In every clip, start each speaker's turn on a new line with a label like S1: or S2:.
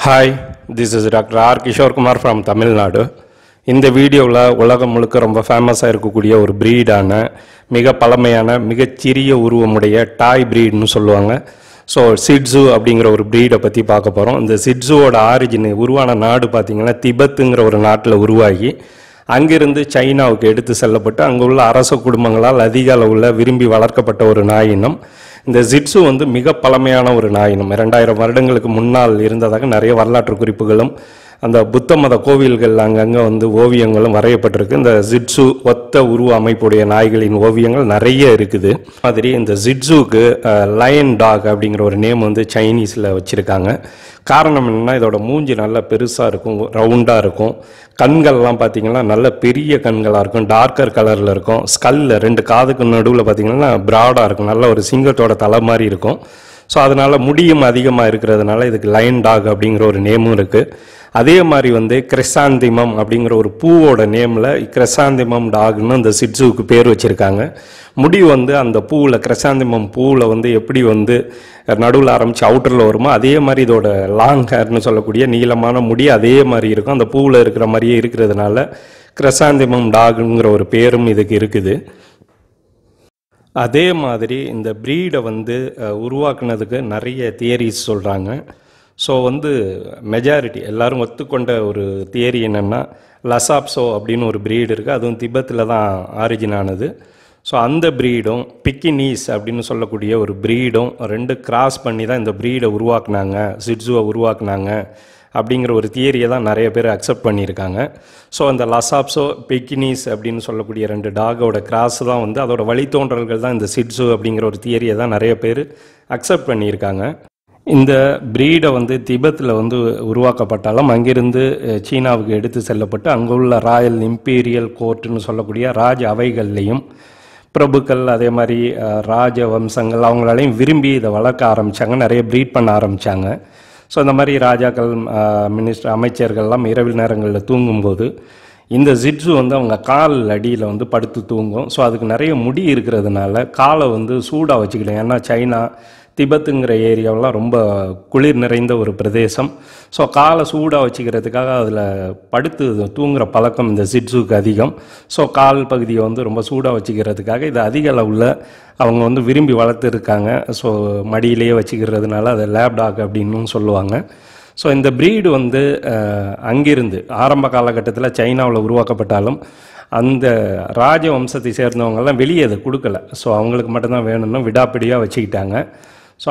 S1: Hi, this is Dr.R.Kishore from Tamil Nadu. இந்த வீடியோவில் உலகம் முழுக்க ரொம்ப ஃபேமஸாக இருக்கக்கூடிய ஒரு ப்ரீடான மிக பழமையான மிகச்சிறிய உருவமுடைய டாய் ப்ரீட்னு சொல்லுவாங்க. ஸோ சிட்ஸு அப்படிங்கிற ஒரு ப்ரீடை பற்றி பார்க்க போகிறோம். இந்த சிட்ஸுவோட ஆரிஜின் உருவான நாடு பார்த்திங்கன்னா திபெத்துங்கிற ஒரு நாட்டில் உருவாகி அங்கிருந்து சைனாவுக்கு எடுத்து செல்லப்பட்டு அங்கே உள்ள அரச குடும்பங்களால் அதிக அளவில் விரும்பி வளர்க்கப்பட்ட ஒரு நாயினம். இந்த சிட்ஸு மிக பழமையான ஒரு நாயினம். 2000 வருடங்களுக்கு முன்னால் இருந்ததாக நிறைய வரலாற்று குறிப்புகளும் அந்த புத்த மத கோவில்கள் அங்கங்கே ஓவியங்களும் வரையப்பட்டிருக்கு. இந்த சிட்ஸு ஒத்த உருவ அமைப்புடைய நாய்களின் ஓவியங்கள் நிறைய இருக்குது. மாதிரி இந்த சிட்ஸுக்கு லயன் டாக் அப்படிங்கிற ஒரு நேம் சைனீஸில் வச்சுருக்காங்க. காரணம் என்னென்னா இதோட மூஞ்சி நல்லா பெருசாக இருக்கும், ரவுண்டாக இருக்கும். கண்கள்லாம் பார்த்திங்கன்னா நல்ல பெரிய கண்களாக இருக்கும், டார்க்கர் கலரில் இருக்கும். ஸ்கல்லில் 2 காதுக்கு நடுவில் பார்த்திங்கன்னா ப்ராடாக இருக்கும், நல்ல ஒரு சிங்கத்தோட தலை மாதிரி இருக்கும். ஸோ அதனால் முடியும் அதிகமாக இருக்கிறதுனால இதுக்கு லயன் டாக் அப்படிங்கிற ஒரு நேமும் இருக்குது. அதே மாதிரி கிரெசாந்திமம் அப்படிங்கிற ஒரு பூவோட நேமில் கிரெசாந்திமம் டாக்னு இந்த சிட்ஸுவுக்கு பேர் வச்சுருக்காங்க. முடி அந்த பூவில் கிரெசாந்திமம் பூவில் எப்படி நடுவில் ஆரம்பித்து அவுட்டரில் வருமோ அதே மாதிரி இதோட லாங் ஹேர்னு சொல்லக்கூடிய நீளமான முடி அதே மாதிரி இருக்கும். அந்த பூவில் இருக்கிற மாதிரியே இருக்கிறதுனால கிரெசாந்திமம் டாகுங்கிற ஒரு பேரும் இதுக்கு இருக்குது. அதே மாதிரி இந்த ப்ரீடை உருவாக்குனதுக்கு நிறைய தியரிஸ் சொல்கிறாங்க. ஸோ மெஜாரிட்டி எல்லோரும் ஒத்துக்கொண்ட ஒரு தியரி என்னென்னா லசாப்ஸோ அப்படின்னு ஒரு ப்ரீடு இருக்குது, அதுவும் திபெத்தில் தான் ஆரிஜின் ஆனது. ஸோ அந்த ப்ரீடும் பிக்கினீஸ் அப்படின்னு சொல்லக்கூடிய ஒரு ப்ரீடும் 2 கிராஸ் பண்ணி தான் இந்த ப்ரீடை உருவாக்குனாங்க, சிட்ஸுவை உருவாக்குனாங்க அப்படிங்கிற ஒரு தியரியை தான் நிறைய பேர் அக்செப்ட் பண்ணியிருக்காங்க. ஸோ அந்த லசாப்ஸோ பிக்கினீஸ் அப்படின்னு சொல்லக்கூடிய 2 டாகோட கிராஸ் தான் அதோட வழித்தோன்றல்கள் தான் இந்த சிட்ஸு அப்படிங்கிற ஒரு தியரியை தான் நிறைய பேர் அக்செப்ட் பண்ணியிருக்காங்க. இந்த ப்ரீடை திபெத்தில் உருவாக்கப்பட்டாலும் அங்கிருந்து சீனாவுக்கு எடுத்து செல்லப்பட்டு அங்கே உள்ள ராயல் இம்பீரியல் கோர்ட்டுன்னு சொல்லக்கூடிய ராஜ அவைகள்லையும் பிரபுக்கள் அதே மாதிரி ராஜ வம்சங்கள் அவங்களாலையும் விரும்பி இதை வளர்க்க ஆரம்பித்தாங்க, நிறைய ப்ரீட் பண்ண ஆரம்பித்தாங்க. ஸோ இந்த மாதிரி ராஜாக்கள் அமைச்சர்கள்லாம் இரவில் நேரங்களில் தூங்கும்போது இந்த சிட்ஸு அவங்க கால் அடியில் படுத்து தூங்கும். ஸோ அதுக்கு நிறைய முடி இருக்கிறதுனால காலை சூடாக வச்சுக்கிட்டேன். ஏன்னா சைனா திபெத்துங்கிற ஏரியாவெலாம் ரொம்ப குளிர் நிறைந்த ஒரு பிரதேசம். ஸோ காலை சூடாக வச்சுக்கிறதுக்காக அதில் படுத்து தூங்குகிற பழக்கம் இந்த சிட்ஸுக்கு அதிகம். ஸோ கால் பகுதியை ரொம்ப சூடாக வச்சுக்கிறதுக்காக இது அதிக அளவில் அவங்க விரும்பி வளர்த்துருக்காங்க. ஸோ மடியிலேயே வச்சுக்கிறதுனால அதை லேப் டாக் அப்படின்னு சொல்லுவாங்க. ஸோ இந்த ப்ரீடு அங்கிருந்து ஆரம்ப காலகட்டத்தில் சைனாவில் உருவாக்கப்பட்டாலும் அந்த ராஜ வம்சத்தை சேர்ந்தவங்கெல்லாம் வெளியே அதை கொடுக்கல. ஸோ அவங்களுக்கு மட்டும்தான் வேணும்னு விடாப்பிடியாக வச்சுக்கிட்டாங்க. ஸோ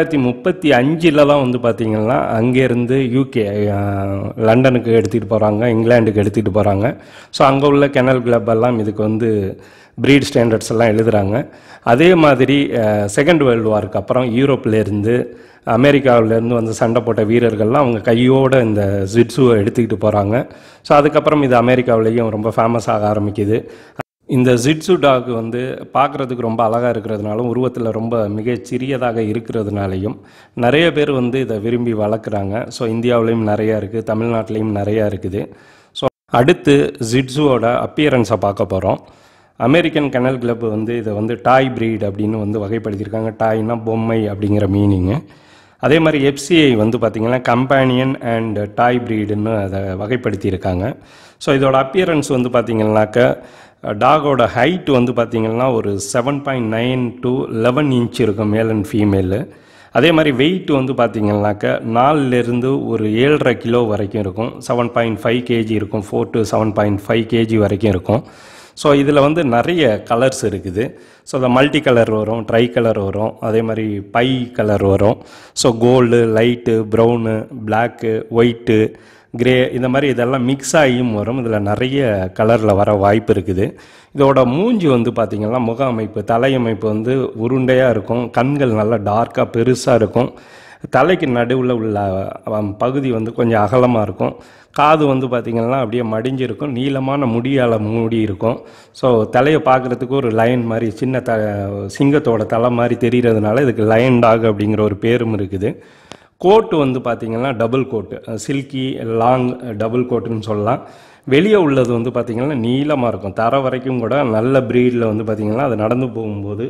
S1: 1935 தான் பார்த்திங்கன்னா அங்கேருந்து யூகே லண்டனுக்கு எடுத்துகிட்டு போகிறாங்க, இங்கிலாண்டுக்கு எடுத்துகிட்டு போகிறாங்க. ஸோ அங்கே உள்ள கெனல் கிளப் எல்லாம் இதுக்கு ப்ரீட் ஸ்டாண்டர்ட்ஸ் எல்லாம் எழுதுகிறாங்க. அதே மாதிரி செகண்ட் வேர்ல்டு வாருக்கு அப்புறம் யூரோப்லேருந்து அமெரிக்காவிலேருந்து சண்டை போட்ட வீரர்கள்லாம் அவங்க கையோடு இந்த சிட்ஸுவை எடுத்துக்கிட்டு போகிறாங்க. ஸோ அதுக்கப்புறம் இது அமெரிக்காவிலேயும் ரொம்ப ஃபேமஸ் ஆக ஆரம்பிக்குது. இந்த சிட்ஸு டாக் பார்க்குறதுக்கு ரொம்ப அழகாக இருக்கிறதுனாலும் உருவத்தில் ரொம்ப மிக சிறியதாக இருக்கிறதுனாலையும் நிறைய பேர் இதை விரும்பி வளர்க்குறாங்க. ஸோ இந்தியாவிலையும் நிறையா இருக்குது, தமிழ்நாட்டிலையும் நிறையா இருக்குது. ஸோ அடுத்து சிட்ஸுவோட அப்பியரன்ஸை பார்க்க போகிறோம். அமெரிக்கன் கெனல் கிளப் இதை டாய் ப்ரீட் அப்படின்னு வகைப்படுத்தியிருக்காங்க. டாய்னா பொம்மை அப்படிங்கிற மீனிங்கு. அதே மாதிரி எஃப்சிஐ பார்த்திங்கன்னா கம்பேனியன் அண்ட் டாய் ப்ரீடுன்னு அதை வகைப்படுத்தியிருக்காங்க. ஸோ இதோட அப்பியரன்ஸ் பார்த்திங்கன்னாக்கா டாகோட ஹைட் பார்த்திங்கன்னா ஒரு 7.9 to 11 இன்ச் இருக்கும் மேல் அண்ட் ஃபீமேலு. அதே மாதிரி வெயிட் பார்த்திங்கன்னாக்கா 4லேருந்து ஒரு 7.5 கிலோ வரைக்கும் இருக்கும். 7.5 kg இருக்கும், 4 to 7.5 kg வரைக்கும் இருக்கும். ஸோ இதில் நிறைய கலர்ஸ் இருக்குது. ஸோ இந்த மல்டி கலர் வரும், ட்ரை கலர் வரும், அதே மாதிரி பை கலர் வரும். So gold, light, brown, black, white, grey இந்த மாதிரி இதெல்லாம் மிக்ஸ் ஆகியும் வரும். இதில் நிறைய கலரில் வர வாய்ப்பு இருக்குது. இதோட மூஞ்சி பார்த்திங்கன்னா முக அமைப்பு, தலையமைப்பு உருண்டையாக இருக்கும். கண்கள் நல்லா டார்க்காக பெருசாக இருக்கும். தலைக்கு நடுவில் உள்ள பகுதி கொஞ்சம் அகலமாக இருக்கும். காது பார்த்திங்கன்னா அப்படியே மடிஞ்சிருக்கும், நீளமான முடியால் மூடி இருக்கும். ஸோ தலையை பார்க்குறதுக்கு ஒரு லயன் மாதிரி சின்ன சிங்கத்தோட தலை மாதிரி தெரிகிறதுனால இதுக்கு லயன் டாக் அப்படிங்கிற ஒரு பேரும் இருக்குது. கோட்டு பார்த்திங்கன்னா double coat, silky long double கோட்டுன்னு சொல்லலாம். வெளியே உள்ளது பார்த்திங்கன்னா நீளமாக இருக்கும், தர வரைக்கும் கூட நல்ல ப்ரீடில் பார்த்திங்கன்னா அது நடந்து போகும்போது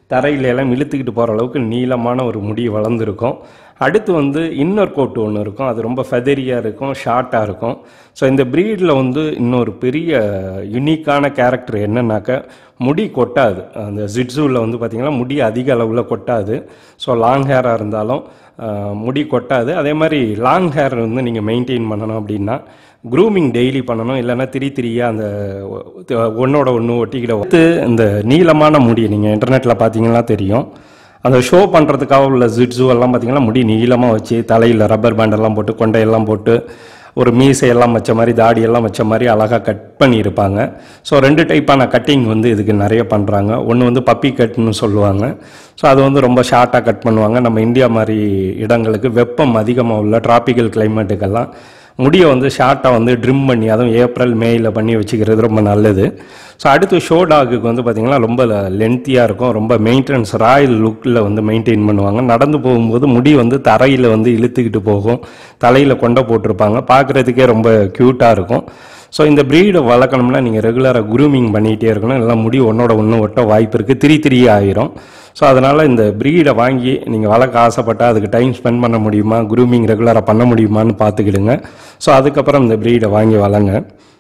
S1: தரையில எல்லாம் இழுத்துக்கிட்டு போகிற அளவுக்கு நீளமான ஒரு முடி வளர்ந்துருக்கும். அடுத்து வந்து இன்னர் கோட் ஒன்று இருக்கும், அது ரொம்ப ஃபெதரியாக இருக்கும், ஷார்ட்டாக இருக்கும். ஸோ இந்த ப்ரீடில் வந்து இன்னொரு பெரிய யுனிக்கான கேரக்டர் என்னன்னாக்கா, முடி கொட்டாது. அந்த ஜிட்ஸூவில் வந்து பார்த்திங்கன்னா முடி அதிக அளவில் கொட்டாது. ஸோ லாங் ஹேராக இருந்தாலும் முடி கொட்டாது. அதே மாதிரி லாங் ஹேர் வந்து நீங்கள் மெயின்டைன் பண்ணணும் அப்படின்னா க்ரூமிங் டெய்லி பண்ணணும், இல்லைன்னா திரியாக அந்த ஒன்றோட ஒன்று ஒட்டிக்கிட. அடுத்து இந்த நீளமான முடி நீங்கள் இன்டர்நெட்டில் பார்த்தீங்கன்னா தெரியும், அந்த ஷோ பண்ணுறதுக்காக உள்ள ஜிட்ஸு எல்லாம் பார்த்திங்கன்னா முடி நீளமாக வச்சு தலையில் ரப்பர் பேண்டெல்லாம் போட்டு கொண்டையெல்லாம் போட்டு ஒரு மீசையெல்லாம் வச்ச மாதிரி தாடியெல்லாம் வச்ச மாதிரி அழகாக கட் பண்ணியிருப்பாங்க. ஸோ 2 டைப்பான கட்டிங் வந்து இதுக்கு நிறைய பண்ணுறாங்க. ஒன்று வந்து பப்பி கட்னு சொல்லுவாங்க. ஸோ அது வந்து ரொம்ப ஷார்ட்டாக கட் பண்ணுவாங்க. நம்ம இந்தியா மாதிரி இடங்களுக்கு வெப்பம் அதிகமாக உள்ள டிராபிக்கல் கிளைமேட்டுக்கெல்லாம் முடியை வந்து ஷார்ட்டாக வந்து ட்ரிம் பண்ணி, அதுவும் ஏப்ரல் மேயில் பண்ணி வச்சுக்கிறது ரொம்ப நல்லது. ஸோ அடுத்து ஷோ டாகுக்கு வந்து பார்த்திங்கன்னா ரொம்ப லென்த்தியாக இருக்கும், ரொம்ப மெயின்டெனன்ஸ் ராயல் லுக்கில் வந்து மெயின்டைன் பண்ணுவாங்க. நடந்து போகும்போது முடி வந்து தரையில் வந்து இழுத்துக்கிட்டு போகும், தலையில் கொண்டை போட்டிருப்பாங்க, பார்க்குறதுக்கே ரொம்ப க்யூட்டாக இருக்கும். ஸோ இந்த ப்ரீடை வளர்க்கணும்னா நீங்கள் ரெகுலராக க்ரூமிங் பண்ணிகிட்டே இருக்கணும், எல்லாம் முடி ஒன்றோட ஒன்று ஒட்ட வாய்ப்பு இருக்குது, திரி ஆயிரும். ஸோ அதனால் இந்த ப்ரீடை வாங்கி நீங்கள் வளர்க்க ஆசைப்பட்டால் அதுக்கு டைம் ஸ்பெண்ட் பண்ண முடியுமா, க்ரூமிங் ரெகுலராக பண்ண முடியுமான்னு பார்த்துக்கிடுங்க. ஸோ அதுக்கப்புறம் இந்த ப்ரீடை வாங்கி வளங்க.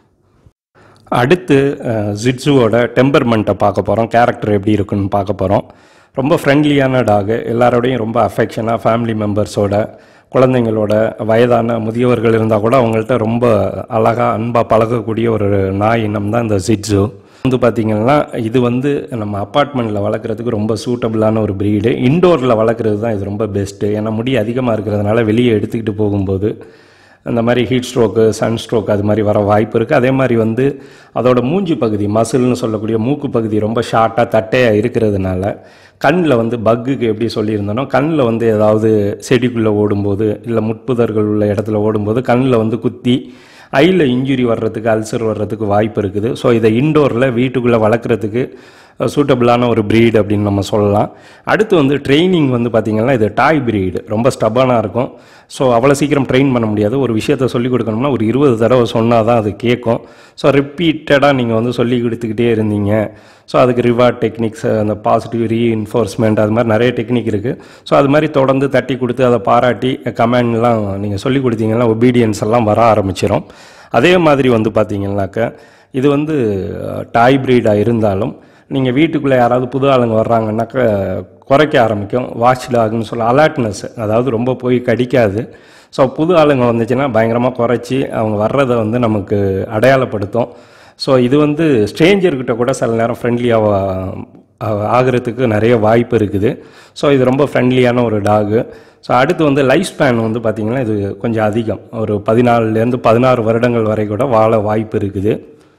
S1: அடுத்து ஜிட்ஸுவோட டெம்பர்மெண்ட்டை பார்க்க போகிறோம், கேரக்டர் எப்படி இருக்குன்னு பார்க்க போகிறோம். ரொம்ப ஃப்ரெண்ட்லியான டாகு, எல்லாரோடையும் ரொம்ப அஃபெக்ஷனாக ஃபேமிலி மெம்பர்ஸோட, குழந்தைங்களோட, வயதான முதியவர்கள் இருந்தால் கூட அவங்கள்ட்ட ரொம்ப அழகாக அன்பாக பழகக்கூடிய ஒரு நாய் இனம் தான் இந்த ஜிட்ஸு. வந்து பார்த்திங்கன்னா இது வந்து நம்ம அப்பார்ட்மெண்ட்டில் வளர்க்குறதுக்கு ரொம்ப சூட்டபிளான ஒரு ப்ரீடு. இன்டோரில் வளர்க்குறது தான் இது ரொம்ப பெஸ்ட்டு. ஏன்னா முடி அதிகமாக இருக்கிறதுனால வெளியே எடுத்துக்கிட்டு போகும்போது அந்த மாதிரி ஹீட் ஸ்ட்ரோக்கு, சன் ஸ்ட்ரோக் அது மாதிரி வர வாய்ப்பு இருக்குது. அதே மாதிரி வந்து அதோட மூஞ்சி பகுதி, மசில்னு சொல்லக்கூடிய மூக்கு பகுதி ரொம்ப ஷார்ட்டாக தட்டையாக இருக்கிறதுனால கண்ணில் வந்து பக்குக்கு எப்படி சொல்லியிருந்தனோ, கண்ணில் வந்து ஏதாவது செடிக்குள்ளே ஓடும்போது இல்லை முட்புதர்கள் உள்ள இடத்துல ஓடும்போது கண்ணில் வந்து குத்தி ஐயில் இன்ஜுரி வர்றதுக்கு, அல்சர் வர்றதுக்கு வாய்ப்பு இருக்குது. ஸோ இதை இன்டோரில் வீட்டுக்குள்ளே வளர்க்குறதுக்கு சூட்டபிளான ஒரு ப்ரீடு அப்படின்னு நம்ம சொல்லலாம். அடுத்து வந்து ட்ரைனிங் வந்து பார்த்திங்கன்னா இது டாய் ப்ரீடு, ரொம்ப ஸ்டப்பானாக இருக்கும். ஸோ அவ்வளோ சீக்கிரம் ட்ரெயின் பண்ண முடியாது. ஒரு விஷயத்தை சொல்லிக் கொடுக்கணும்னா ஒரு 20 தடவை சொன்னால் தான் அது கேட்கும். ஸோ ரிப்பீட்டடாக நீங்கள் வந்து சொல்லி கொடுத்துக்கிட்டே இருந்தீங்க. ஸோ அதுக்கு ரிவார்ட் டெக்னிக்ஸ், அந்த பாசிட்டிவ் ரீஇன்ஃபோர்ஸ்மெண்ட், அது மாதிரி நிறைய டெக்னிக் இருக்குது. ஸோ அது மாதிரி தொடர்ந்து தட்டி கொடுத்து அதை பாராட்டி கமெண்ட்லாம் நீங்கள் சொல்லி கொடுத்தீங்கன்னா ஒபீடியன்ஸ் எல்லாம் வர ஆரம்பிச்சிடும். அதே மாதிரி வந்து பார்த்திங்கனாக்கா இது வந்து டாய் ப்ரீடாக இருந்தாலும் நீங்கள் வீட்டுக்குள்ளே யாராவது புது ஆளுங்க வர்றாங்கன்னாக்கா குறைக்க ஆரம்பிக்கும். வாட்ச் டாக்னு சொல்ல, அலர்ட்னஸ், அதாவது ரொம்ப போய் கடிக்காது. ஸோ புது ஆளுங்க வந்துச்சுன்னா பயங்கரமாக குறைச்சி அவங்க வர்றதை வந்து நமக்கு அடையாளப்படுத்தும். ஸோ இது வந்து ஸ்ட்ரேஞ்சர்கிட்ட கூட சில நேரம் ஃப்ரெண்ட்லியாக ஆகிறதுக்கு நிறைய வாய்ப்பு இருக்குது. ஸோ இது ரொம்ப ஃப்ரெண்ட்லியான ஒரு டாகு. ஸோ அடுத்து வந்து லைஃப் ஸ்பேன் வந்து பார்த்திங்கன்னா இது கொஞ்சம் அதிகம், ஒரு 14 16 வருடங்கள் வரை கூட வாழ வாய்ப்பு இருக்குது.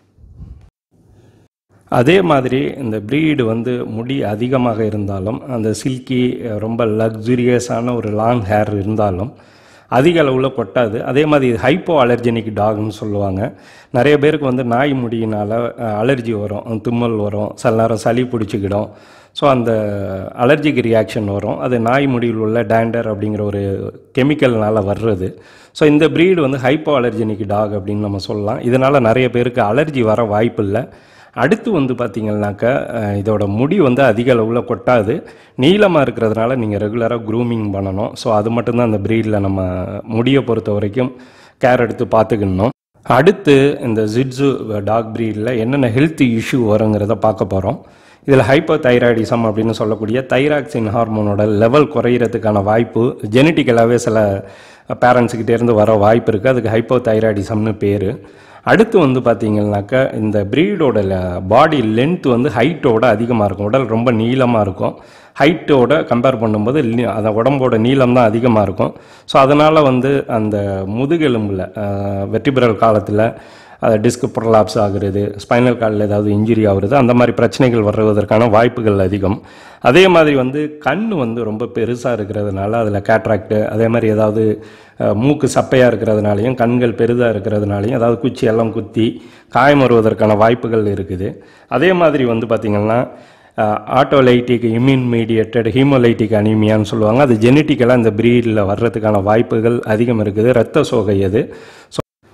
S1: அதே மாதிரி இந்த ப்ரீடு வந்து முடி அதிகமாக இருந்தாலும், அந்த சில்கி ரொம்ப லக்ஸுரியஸான ஒரு லாங் ஹேர் இருந்தாலும் அதிக அளவில் கொட்டாது. அதே மாதிரி ஹைப்போ அலர்ஜெனிக் டாக்னு சொல்லுவாங்க. நிறைய பேருக்கு வந்து நாய் முடியினால் அலர்ஜி வரும், தும்மல் வரும், சில நேரம் சளி பிடிச்சிக்கிடும். ஸோ அந்த அலர்ஜிக் ரியாக்ஷன் வரும். அது நாய் முடியில் உள்ள டேண்டர் அப்படிங்கிற ஒரு கெமிக்கல்னால் வர்றது. ஸோ இந்த ப்ரீடு வந்து ஹைப்போ அலர்ஜெனிக் டாக் அப்படின்னு நம்ம சொல்லலாம். இதனால் நிறைய பேருக்கு அலர்ஜி வர வாய்ப்பு இல்லை. அடுத்து வந்து பார்த்திங்கனாக்கா இதோட முடி வந்து அதிக அளவில் கொட்டாது, நீளமாக இருக்கிறதுனால நீங்கள் ரெகுலராக க்ரூமிங் பண்ணணும். ஸோ அது மட்டும்தான் அந்த ப்ரீடில் நம்ம முடியை பொறுத்த வரைக்கும் கேர் எடுத்து பார்த்துக்கணும். அடுத்து இந்த ஜிட்ஸு டாக் ப்ரீடில் என்னென்ன ஹெல்த் இஷ்யூ வருங்கிறத பார்க்க போகிறோம். இதில் ஹைப்பர் தைராய்டிசம் அப்படின்னு சொல்லக்கூடிய தைராக்சின் ஹார்மோனோட லெவல் குறையிறதுக்கான வாய்ப்பு ஜெனட்டிக்கலாகவே சில பேரண்ட்ஸுக்கிட்டேருந்து வர வாய்ப்பு இருக்குது. அதுக்கு ஹைப்பர் தைராய்டிசம்னு பேர். அடுத்து வந்து பார்த்திங்கனாக்கா இந்த ப்ரீடோட பாடி லென்த் வந்து ஹைட்டோட அதிகமாக இருக்கும், உடல் ரொம்ப நீளமாக இருக்கும். ஹைட்டோட கம்பேர் பண்ணும்போது அந்த உடம்போட நீளம் தான் அதிகமாக இருக்கும். ஸோ அதனால் வந்து அந்த முதுகெலும்பில் வெர்டிபிரல் காலத்தில் டிஸ்க் ப்ரொலாப்ஸ் ஆகுறது, ஸ்பைனல் கார்டில் ஏதாவது இன்ஜுரி ஆகுறது, அந்த மாதிரி பிரச்சனைகள் வருவதற்கான வாய்ப்புகள் அதிகம். அதே மாதிரி வந்து கண் வந்து ரொம்ப பெருசாக இருக்கிறதுனால அதில் கேட்ராக்டு, அதே மாதிரி ஏதாவது மூக்கு சப்பையாக இருக்கிறதுனாலையும் கண்கள் பெரிதாக இருக்கிறதுனாலையும் ஏதாவது குச்சி எல்லாம் குத்தி காயம் வருவதற்கான வாய்ப்புகள் இருக்குது. அதே மாதிரி வந்து பார்த்திங்கன்னா ஆட்டோலைட்டிக் இம்யூன் மீடியேட்டட் ஹீமோலைட்டிக் அனீமியான்னு சொல்லுவாங்க. அது ஜெனட்டிக்கலாக இந்த ப்ரீடில் வர்றதுக்கான வாய்ப்புகள் அதிகம் இருக்குது. இரத்த சோகை அது.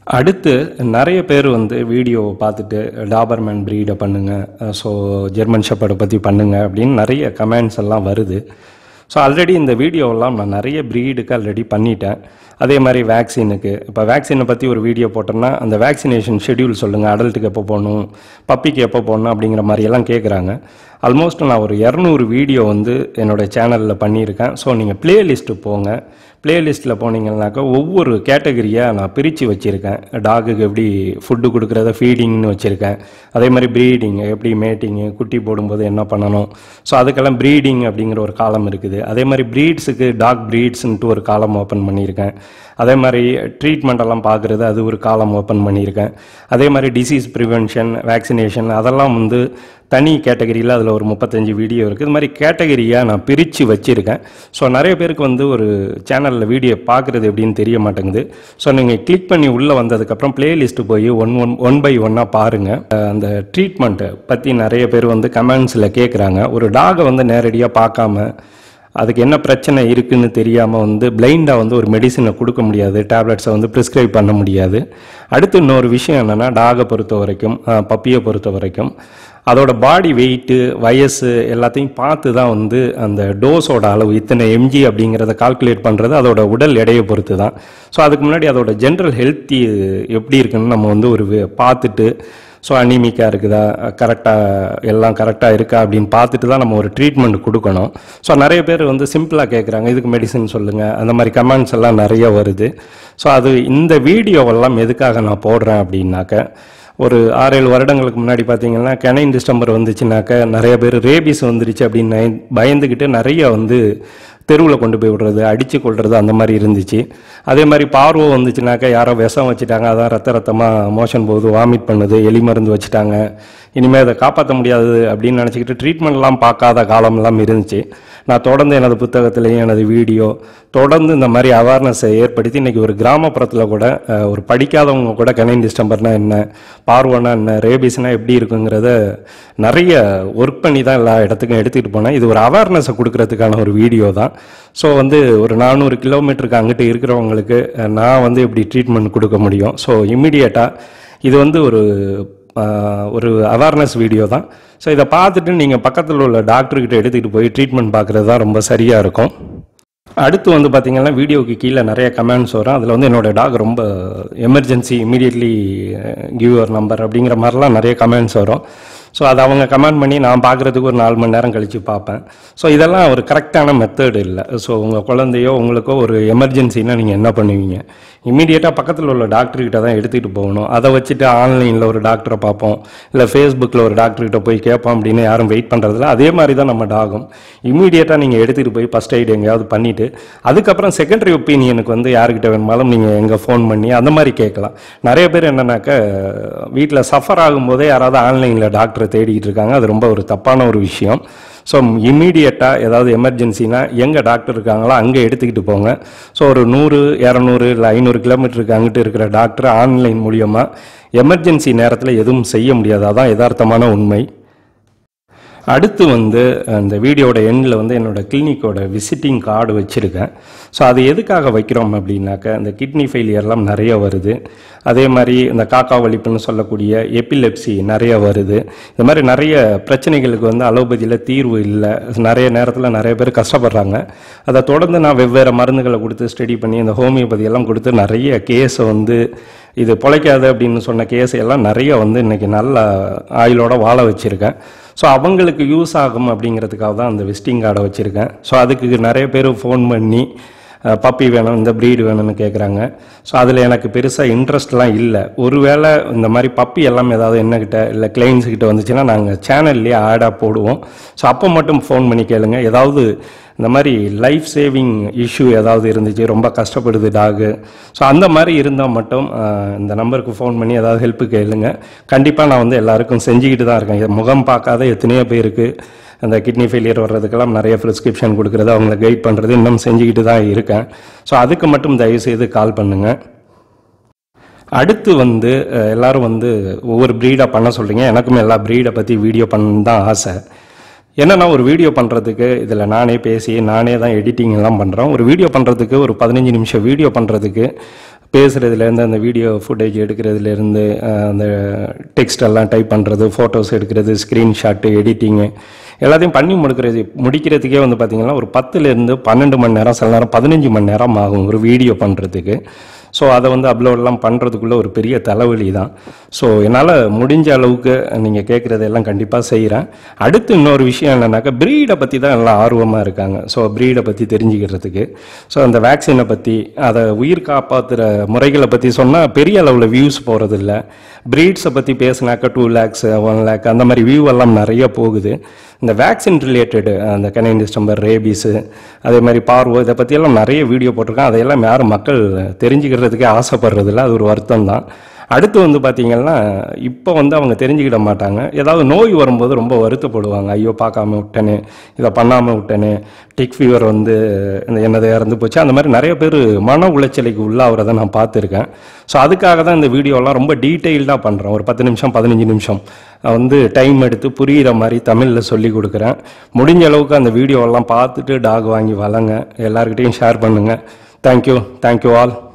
S1: அடுத்து நிறைய பேர் வந்து வீடியோ பார்த்துட்டு டாபர்மேன் ப்ரீடை பண்ணுங்கள், ஸோ ஜெர்மன் ஷெப்பர்டை பற்றி பண்ணுங்கள் அப்படின்னு நிறைய கமெண்ட்ஸ் எல்லாம் வருது. ஸோ ஆல்ரெடி இந்த வீடியோவெல்லாம் நான் நிறைய ப்ரீடுக்கு ஆல்ரெடி பண்ணிட்டேன். அதே மாதிரி வேக்சினுக்கு, இப்போ வேக்சினை பற்றி ஒரு வீடியோ போட்டோன்னா அந்த வேக்சினேஷன் ஷெட்யூல் சொல்லுங்கள், அடல்ட்டுக்கு எப்போ போடணும், பப்பிக்கு எப்போ போடணும் அப்படிங்கிற மாதிரியெல்லாம் கேட்குறாங்க. ஆல்மோஸ்ட் நான் ஒரு 200 வீடியோ வந்து என்னோடய சேனலில் பண்ணியிருக்கேன். ஸோ நீங்கள் ப்ளேலிஸ்ட்டு போங்க. ப்ளேலிஸ்ட்டில் போனீங்கன்னாக்கா ஒவ்வொரு கேட்டகரியாக நான் பிரித்து வச்சுருக்கேன். டாகுக்கு எப்படி ஃபுட்டு கொடுக்குறத ஃபீடிங்னு வச்சுருக்கேன். அதே மாதிரி ப்ரீடிங் எப்படி மேட்டிங்கு, குட்டி போடும்போது என்ன பண்ணணும், ஸோ அதுக்கெல்லாம் ப்ரீடிங் அப்படிங்கிற ஒரு காலம் இருக்குது. அதே மாதிரி ப்ரீட்ஸுக்கு டாக் ப்ரீட்ஸ்ன்ட்டு ஒரு காலம் ஓப்பன் பண்ணியிருக்கேன். அதே மாதிரி ட்ரீட்மெண்ட்டெல்லாம் பார்க்குறது அது ஒரு காலம் ஓப்பன் பண்ணியிருக்கேன். அதே மாதிரி டிசீஸ் ப்ரிவென்ஷன், வேக்சினேஷன் அதெல்லாம் வந்து தனி கேட்டகரியில் அதில் ஒரு 35 வீடியோ இருக்குது. இது மாதிரி கேட்டகரியாக நான் பிரித்து வச்சுருக்கேன். ஸோ நிறைய பேருக்கு வந்து ஒரு சேனலில் வீடியோ பார்க்குறது எப்படின்னு தெரிய மாட்டேங்குது. ஸோ நீங்கள் கிளிக் பண்ணி உள்ளே வந்ததுக்கப்புறம் ப்ளேலிஸ்ட்டு போய் ஒன் பை ஒன்னாக பாருங்கள். அந்த ட்ரீட்மெண்ட்டை பற்றி நிறைய பேர் வந்து கமெண்ட்ஸில் கேட்குறாங்க. ஒரு டாகை வந்து நேரடியாக பார்க்காம அதுக்கு என்ன பிரச்சனை இருக்குதுன்னு தெரியாமல் வந்து பிளைண்டாக வந்து ஒரு மெடிசனை கொடுக்க முடியாது, டேப்லெட்ஸை வந்து ப்ரிஸ்கிரைப் பண்ண முடியாது. அடுத்து இன்னொரு விஷயம் என்னென்னா, டாகை பொறுத்த வரைக்கும், பப்பியை பொறுத்த வரைக்கும் அதோட பாடி வெயிட்டு, வயசு எல்லாத்தையும் பார்த்து தான் வந்து அந்த டோஸோட அளவு இத்தனை எம்ஜி அப்படிங்கிறத கால்குலேட் பண்ணுறது அதோட உடல் எடையை பொறுத்து தான். ஸோ அதுக்கு முன்னாடி அதோட ஜென்ரல் ஹெல்த்தி எப்படி இருக்குன்னு நம்ம வந்து ஒரு பார்த்துட்டு, ஸோ அனீமிக்காக இருக்குதா, எல்லாம் கரெக்டாக இருக்கா அப்படின்னு பார்த்துட்டு தான் நம்ம ஒரு ட்ரீட்மெண்ட் கொடுக்கணும். ஸோ நிறைய பேர் வந்து சிம்பிளாக கேட்குறாங்க, இதுக்கு மெடிசன் சொல்லுங்கள், அந்த மாதிரி கமெண்ட்ஸ் எல்லாம் நிறைய வருது. ஸோ அது இந்த வீடியோவெல்லாம் எதுக்காக நான் போடுறேன் அப்படின்னாக்க, ஒரு 6-7 வருடங்களுக்கு முன்னாடி பார்த்தீங்கன்னா கெனைன் டிஸ்டம்பர் வந்துச்சுனாக்க நிறைய பேர் ரேபிஸ் வந்துருச்சு அப்படின்னு பயந்துக்கிட்டு நிறைய வந்து தெருவில் கொண்டு போய் விடுறது, அடித்து கொள்வது அந்த மாதிரி இருந்துச்சு. அதே மாதிரி பார்வை வந்துச்சுனாக்கா யாரோ விஷம் வச்சுட்டாங்க, அதான் ரத்தமாக மோஷன் போகுது, வாமிட் பண்ணுது, எலி மருந்து வச்சுட்டாங்க, இனிமேல் அதை காப்பாற்ற முடியாது அப்படின்னு நினச்சிக்கிட்டு ட்ரீட்மெண்ட்லாம் பார்க்காத காலமெல்லாம் இருந்துச்சு. நான் தொடர்ந்து எனது புத்தகத்திலையும் எனது வீடியோ தொடர்ந்து இந்த மாதிரி அவேர்னஸை ஏற்படுத்தி இன்றைக்கி ஒரு கிராமப்புறத்தில் கூட ஒரு படிக்காதவங்க கூட கெனைன் டிஸ்டம்பர்னால் என்ன, பார்வைனா என்ன, ரேபிஸ்னால் எப்படி இருக்குங்கிறத நிறைய ஒர்க் பண்ணி தான் எல்லா இடத்துக்கும் எடுத்துகிட்டு போனேன். இது ஒரு அவேர்னஸை கொடுக்கறதுக்கான ஒரு வீடியோ தான். ஸோ வந்து ஒரு 400 கிலோமீட்டருக்கு அங்கிட்டு இருக்கிறவங்களுக்கு நான் வந்து எப்படி ட்ரீட்மெண்ட் கொடுக்க முடியும். ஸோ இம்மிடியேட்டாக இது வந்து ஒரு அவேர்னஸ் வீடியோ தான். ஸோ இதை பார்த்துட்டு நீங்கள் பக்கத்தில் உள்ள டாக்டர்கிட்ட எடுத்துகிட்டு போய் ட்ரீட்மெண்ட் பார்க்குறது தான் ரொம்ப சரியாக இருக்கும். அடுத்து வந்து பார்த்திங்கன்னா வீடியோக்கு கீழே நிறைய கமெண்ட்ஸ் வரும். அதில் வந்து என்னோடய டாக் ரொம்ப emergency, immediately give your number அப்படிங்கிற மாதிரிலாம் நிறைய கமெண்ட்ஸ் வரும். ஸோ அதை அவங்க கமெண்ட் பண்ணி நான் பார்க்குறதுக்கு ஒரு 4 மணி நேரம் கழித்து பார்ப்பேன். ஸோ இதெல்லாம் ஒரு கரெக்டான மெத்தடு இல்லை. ஸோ உங்கள் குழந்தையோ உங்களுக்கோ ஒரு எமர்ஜென்சின்னா நீங்கள் என்ன பண்ணுவீங்க? இமீடியட்டாக பக்கத்தில் உள்ள டாக்டர்கிட்ட தான் எடுத்துகிட்டு போகணும். அதை வச்சுட்டு ஆன்லைனில் ஒரு டாக்டரை பார்ப்போம், இல்லை ஃபேஸ்புக்கில் ஒரு டாக்டர்கிட்ட போய் கேட்போம் அப்படின்னு யாரும் வெயிட் பண்ணுறதில்ல. அதே மாதிரி தான் நம்ம டாகும். இமீடியட்டாக நீங்கள் எடுத்துகிட்டு போய் ஃபஸ்ட் எய்டு எங்கேயாவது பண்ணிவிட்டு அதுக்கப்புறம் செகண்டரி ஒப்பீனியனுக்கு வந்து யார்கிட்ட வேணுமாலும் நீங்கள் எங்கே ஃபோன் பண்ணி அந்த மாதிரி கேட்கலாம். நிறைய பேர் என்னன்னாக்க வீட்டில் சஃபர் ஆகும்போதே யாராவது ஆன்லைனில் டாக்டரை தேடிக்கிட்டு இருக்காங்க. அது ரொம்ப ஒரு தப்பான ஒரு விஷயம். ஸோ இம்மீடியட்டாக ஏதாவது எமர்ஜென்சினா எங்கே டாக்டர் இருக்காங்களோ அங்கே எடுத்துக்கிட்டு போங்க. ஸோ ஒரு 100, 200 இல்லை 500 கிலோமீட்டருக்கு அங்கிட்டு இருக்கிற டாக்டர் ஆன்லைன் மூலியமாக எமர்ஜென்சி நேரத்தில் எதுவும் செய்ய முடியாது. அதான் யதார்த்தமான உண்மை. அடுத்து வந்து அந்த வீடியோட எண்டில் வந்து என்னோடய கிளினிக்கோட விசிட்டிங் கார்டு வச்சுருக்கேன். ஸோ அது எதுக்காக வைக்கிறோம் அப்படின்னாக்க, இந்த கிட்னி ஃபெயிலியர்லாம் நிறைய வருது. அதே மாதிரி இந்த காக்கா வலிப்புன்னு சொல்லக்கூடிய எபிலெப்சி நிறைய வருது. இந்த மாதிரி நிறைய பிரச்சனைகளுக்கு வந்து அலோபதியில் தீர்வு இல்லை. நிறைய நேரத்தில் நிறைய பேர் கஷ்டப்படுறாங்க. அதை தொடர்ந்து நான் வெவ்வேறு மருந்துகளை கொடுத்து ஸ்டடி பண்ணி இந்த ஹோமியோபதியெல்லாம் கொடுத்து நிறைய கேஸை வந்து இது பிழைக்காது அப்படின்னு சொன்ன கேஸ் எல்லாம் நிறைய வந்து இன்றைக்கி நல்ல ஆயுளோட வாழ வச்சுருக்கேன். ஸோ அவங்களுக்கு யூஸ் ஆகும் அப்படிங்கிறதுக்காக தான் அந்த விசிட்டிங் கார்டை வச்சுருக்கேன். ஸோ அதுக்கு நிறைய பேர் ஃபோன் பண்ணி பப்பி வேணும், இந்த ப்ரீடு வேணும்னு கேட்குறாங்க. ஸோ அதில் எனக்கு பெருசாக இன்ட்ரெஸ்ட்லாம் இல்லை. ஒருவேளை இந்த மாதிரி பப்பி எல்லாம் ஏதாவது என்னக்கிட்ட இல்லை கிளைண்ட்ஸுக்கிட்ட வந்துச்சுன்னா நாங்கள் சேனல்லே ஆடாக போடுவோம். ஸோ அப்போ மட்டும் ஃபோன் பண்ணி கேளுங்க. ஏதாவது இந்த மாதிரி லைஃப் சேவிங் இஷ்யூ ஏதாவது இருந்துச்சு, ரொம்ப கஷ்டப்படுது டாகு, ஸோ அந்த மாதிரி இருந்தால் மட்டும் இந்த நம்பருக்கு ஃபோன் பண்ணி ஏதாவது ஹெல்ப்பு கேளுங்க. கண்டிப்பாக நான் வந்து எல்லாருக்கும் செஞ்சுக்கிட்டு தான் இருக்கேன். முகம் பார்க்காத எத்தனையோ பேருக்கு அந்த கிட்னி ஃபெயிலியர் வர்றதுக்கெல்லாம் நிறைய ப்ரிஸ்கிரிப்ஷன் கொடுக்குறது, அவங்கள கைட் பண்ணுறது இன்னும் செஞ்சுக்கிட்டு தான் இருக்கேன். ஸோ அதுக்கு மட்டும் தயவுசெய்து கால் பண்ணுங்கள். அடுத்து வந்து எல்லோரும் வந்து ஒவ்வொரு ப்ரீடாக பண்ண சொல்கிறீங்க. எனக்கும் எல்லா ப்ரீடை பற்றி வீடியோ பண்ண தான் ஆசை. என்னென்னா ஒரு வீடியோ பண்ணுறதுக்கு இதில் நானே பேசி நானே தான் எடிட்டிங் எல்லாம் பண்ணுறோம். ஒரு வீடியோ பண்ணுறதுக்கு ஒரு 15 நிமிஷம் வீடியோ பண்ணுறதுக்கு பேசுகிறதுலேருந்து அந்த வீடியோ ஃபுட்டேஜ் எடுக்கிறதுலேருந்து அந்த டெக்ஸ்ட் எல்லாம் டைப் பண்ணுறது, ஃபோட்டோஸ் எடுக்கிறது, ஸ்க்ரீன்ஷாட்டு, எடிட்டிங்கு எல்லாத்தையும் பண்ணி முடிக்கிறதுக்கே வந்து பார்த்திங்கன்னா ஒரு 10லேருந்து 12 மணி நேரம், சில நேரம் 15 மணி நேரம் ஆகும் ஒரு வீடியோ பண்ணுறதுக்கு. ஸோ அதை வந்து அப்லோடெலாம் பண்ணுறதுக்குள்ளே ஒரு பெரிய தலைவலி தான். ஸோ என்னால் முடிஞ்ச அளவுக்கு நீங்கள் கேட்குறதெல்லாம் கண்டிப்பாக செய்கிறேன். அடுத்து இன்னொரு விஷயம் என்னென்னாக்கா, ப்ரீடை பற்றி தான் எல்லாம் ஆர்வமாக இருக்காங்க. ஸோ ப்ரீடை பற்றி தெரிஞ்சுக்கிறதுக்கு, ஸோ அந்த வேக்சினை பற்றி, அதை உயிர் காப்பாற்றுற முறைகளை பற்றி சொன்னால் பெரிய அளவில் வியூஸ் போகிறதில்ல. ப்ரீட்ஸை பற்றி பேசினாக்கா 2 lakhs 1 lakh அந்த மாதிரி வியூ எல்லாம் நிறைய போகுது. இந்த வேக்சின் ரிலேட்டடு, அந்த கனைன் டிஸ்டம்பர், ரேபீஸு, அதே மாதிரி பார்வோ, இதை பற்றியெல்லாம் நிறைய வீடியோ போட்டிருக்கேன். அதையெல்லாம் யாரும் மக்கள் தெரிஞ்சுக்கிறதுக்கே ஆசைப்படுறதில்ல. அது ஒரு வருத்தம் தான். அடுத்து வந்து பார்த்திங்கன்னா, இப்போ வந்து அவங்க தெரிஞ்சுக்கிட மாட்டாங்க. ஏதாவது நோய் வரும்போது ரொம்ப வருத்தப்படுவாங்க. ஐயோ பார்க்காம விட்டேனே, இதை பண்ணாமல் விட்டேனே, டிக் ஃபீவர் வந்து என்னதை இறந்து போச்சு, அந்த மாதிரி நிறைய பேர் மன உளைச்சலுக்கு உள்ளாகிறத நான் பார்த்துருக்கேன். ஸோ அதுக்காக தான் இந்த வீடியோலாம் ரொம்ப டீட்டெயில்டாக பண்ணுறேன். ஒரு 10 நிமிஷம் 15 நிமிஷம் வந்து டைம் எடுத்து புரிகிற மாதிரி தமிழில் சொல்லி கொடுக்குறேன். முடிஞ்ச அளவுக்கு அந்த வீடியோவெல்லாம் பார்த்துட்டு டாக் வாங்கி வளங்க, எல்லாருக்கிட்டையும் ஷேர் பண்ணுங்கள். Thank you all.